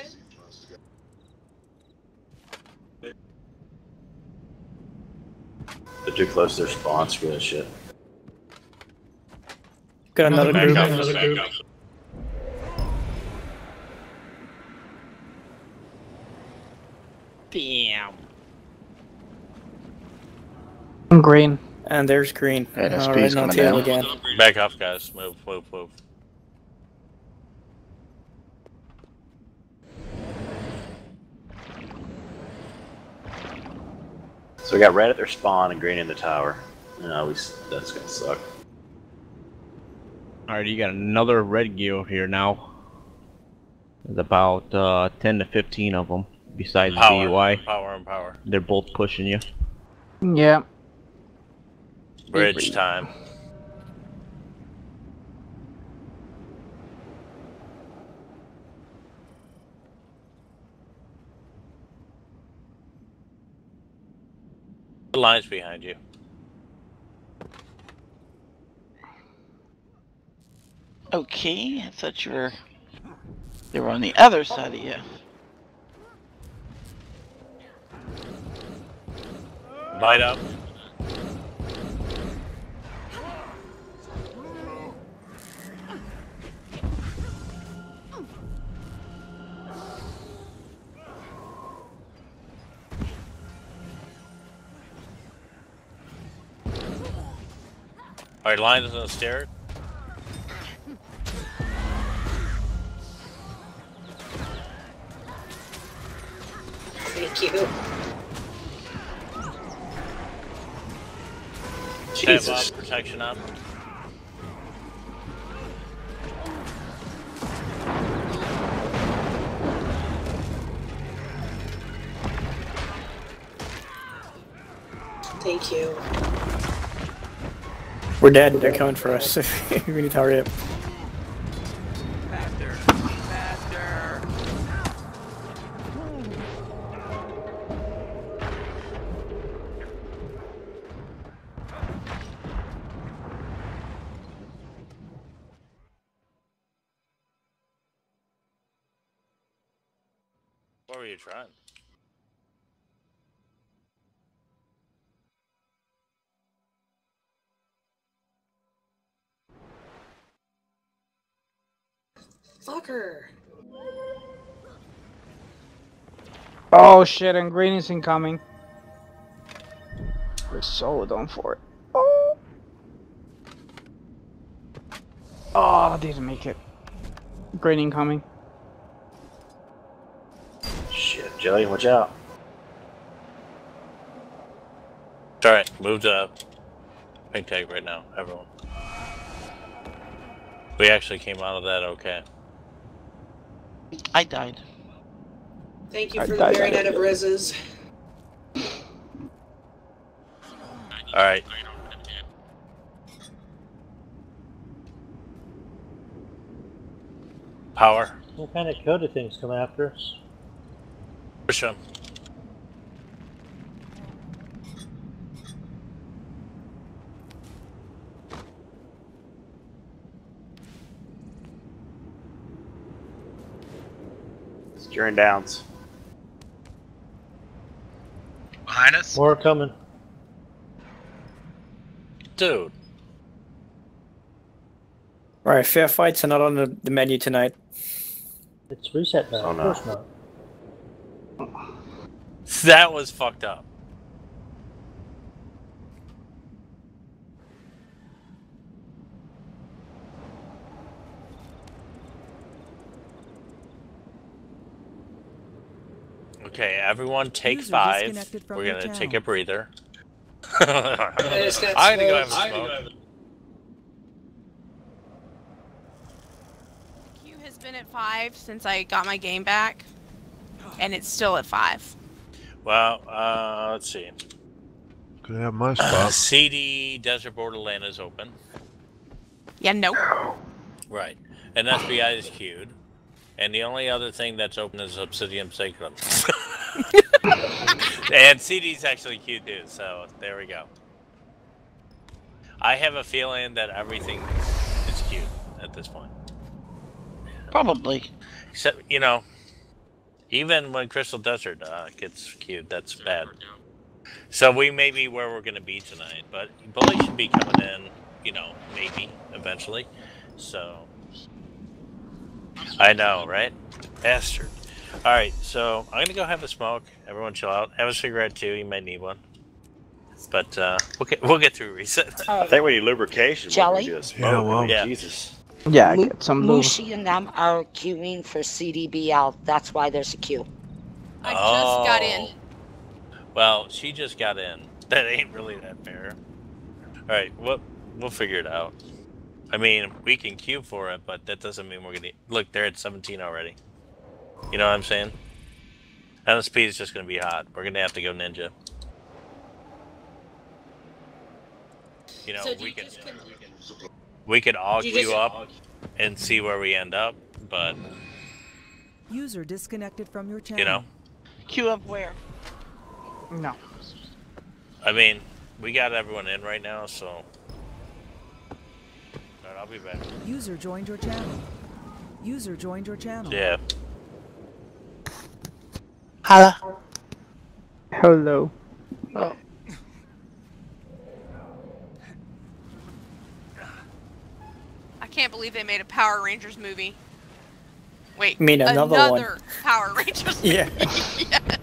They're too close to their spawn. Screw that shit. Got another group. Damn. I'm green. And there's green. Yeah, SP's Alright, now coming tail down. again. Back off, guys. Move, move, move. So we got red at their spawn and green in the tower. No, that's gonna suck. Alright, you got another red gear here now. There's about 10 to 15 of them, besides Power, BUI. power, and power. They're both pushing you. Yeah. Bridge time. The line's behind you. Okay, I thought they were on the other side of you. Light up. Alright, line is on the stairs. Thank you. Jesus. Up, protection up. Thank you. We're dead. They're coming for us. We need to hurry up. What were you trying? Fucker. Oh shit, and green is incoming. We're so done for it. Oh, I didn't make it. Green incoming. Shit, Jelly, watch out. Alright, move to pink tag right now, everyone. We actually came out of that okay. I died. Thank you for the myriad of rizzes. Alright. Power. What kind of Coda things come after us? Push him. Securing downs. Behind us? More coming. Dude. Alright, fair fights are not on the menu tonight. It's reset now. Oh, Of no. course not. That was fucked up. Okay, everyone take User 5. disconnected from We're your gonna channel. take a breather. I just got I'm gonna go have a smoked. smoke. Q has been at 5 since I got my game back, and it's still at 5. Well, let's see. Could have my spot. CD Desert Borderland is open. Yeah, nope. Right. And FBI is queued. And the only other thing that's open is Obsidian Sacrum. And CD's actually queued too, so there we go. I have a feeling that everything is queued at this point. Probably. Except, you know, even when Crystal Desert gets queued, that's bad. So we may be where we're going to be tonight, but Bully should be coming in, you know, maybe, eventually. So, I know, right? Bastard. Alright, so I'm going to go have a smoke. Everyone chill out. Have a cigarette too, you might need one. But we'll get through reset. I think we need lubrication. Jelly? Yeah. Jesus. Yeah, I get some lube. Mushi and them are queuing for CDBL. That's why there's a queue. I just got in. Well, she just got in. That ain't really that fair. Alright, we'll figure it out. I mean, we can queue for it, but that doesn't mean we're gonna... Look, they're at 17 already. You know what I'm saying? NSP is just gonna be hot. We're gonna have to go ninja. You know, So we could all queue up and see where we end up, but... User disconnected from your channel. You know? Queue up where? No. I mean, we got everyone in right now, so... Alright, I'll be back. User joined your channel. User joined your channel. Yeah. Hello. Hello. Oh. I can't believe they made a Power Rangers movie. Wait, You mean another one? Power Rangers movie. Yeah. Yes.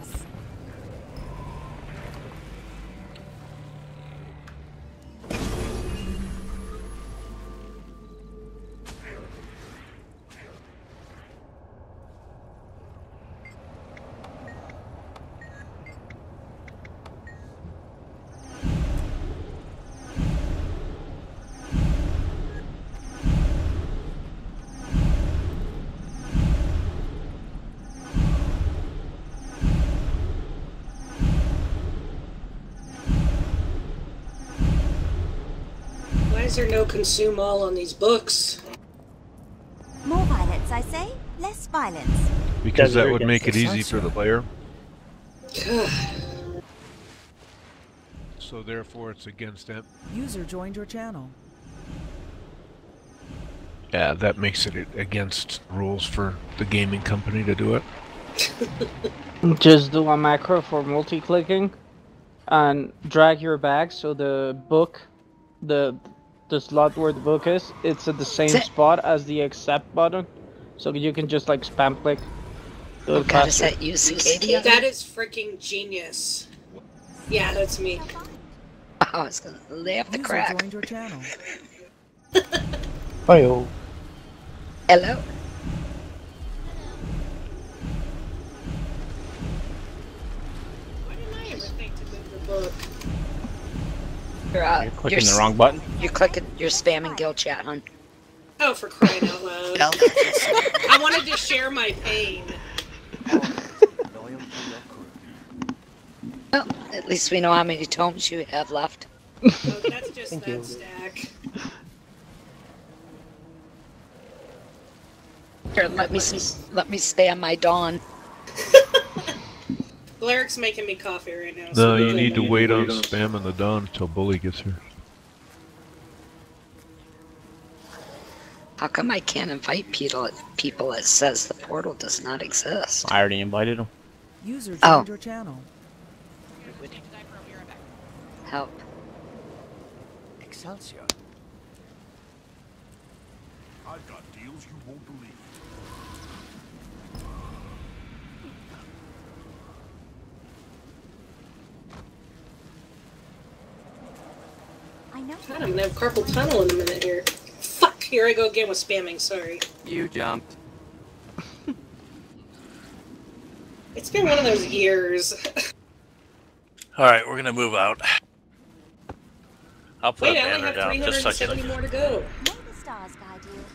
Why is there no consume all on these books? More violence, I say. Less violence. Because that would make it easy for the player. So therefore it's against them. User joined your channel. Yeah, that makes it against rules for the gaming company to do it. Just do a macro for multi-clicking and drag your bag so the book, the slot where the book is, it's at the same spot as the accept button. So you can just like spam click. Do it God, is faster. that you, Cicadia? That is freaking genius. Yeah, that's me. Oh, I was gonna laugh the User crack. joined your channel. Hi-yo. Hello? Why didn't I ever think to move the book? You're Clicking the wrong button. You're spamming guild chat, hon. Oh, for crying out loud. I wanted to share my pain. Well, at least we know how many tomes you have left. Oh, that's just that stack. Here, let me spam my dawn. Laric's making me coffee right now. No, so you need to wait on spamming the dawn until Bully gets here. How come I can't invite people? It says the portal does not exist. I already invited him. User Oh. joined your channel. Help. Excelsior. I've got deals you won't believe. I know. God, I'm gonna have carpal tunnel in a minute here. Fuck! Here I go again with spamming. Sorry. You jumped. It's been one of those years. Alright, we're gonna move out. I'll put Wait, a I only banner have down just so I 370 can... more to go. May the stars guide you.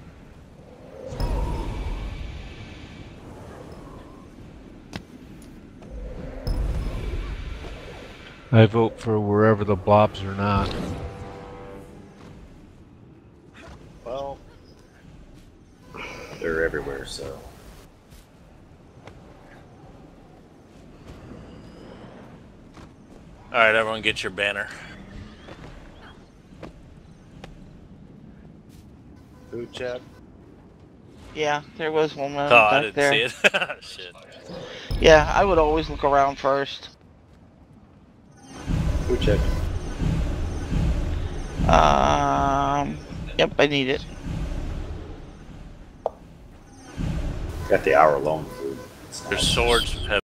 I vote for wherever the blobs are not. Well, they're everywhere, so. Alright, everyone get your banner. Food chat? Yeah, there was one Oh, back I didn't there. see it. Shit. Yeah, I would always look around first. Food check. Yep, I need it. Got the hour-long food. There's swords